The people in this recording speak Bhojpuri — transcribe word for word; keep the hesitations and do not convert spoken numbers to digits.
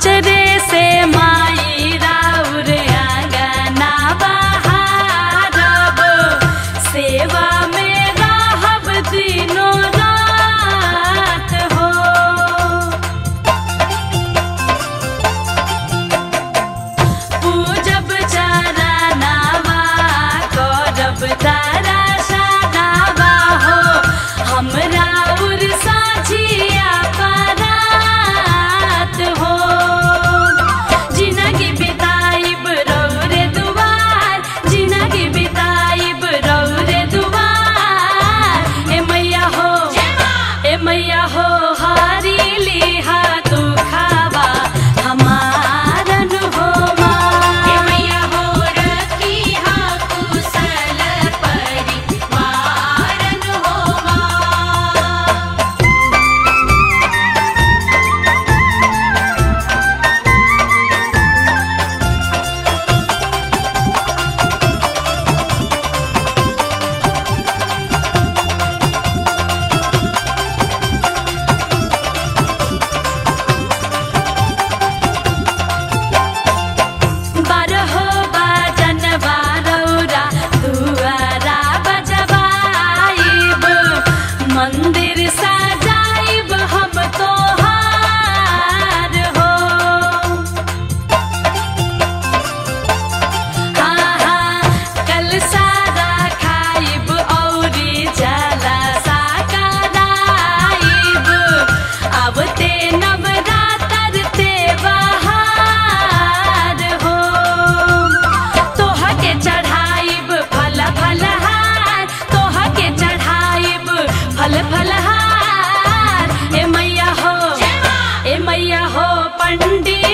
अचरे से माई राउर आंगना बहारब, सेवा में रहब दिनो रात हो। पूजब चरनवा करब दर्शनवा हो, हमरा उर साझिया परात हो। जिनगी बिताइब रौरे दुआर, जिनगी बिताइब रौरे दुआर। ए मैया हो, ए मैया हो, हारी लिहा तू खावा हमारन हो माँ। हे मैया हो रखी हा कुशल परिवारन हो माँ। बारहो बाजन बारौरा दुआरा बजवाइब, मंदिर सजाइब हम तोहार हो। हाँ हाँ कलसा रखाइब औरी जलसा कराइब, आवते नवरात्र ते बहार हो। तोहा के चढ़ाइब फल फलहार, तोहा के चढ़ाइब फल फलहार। ए मैया हो, ए मैया हो पंडित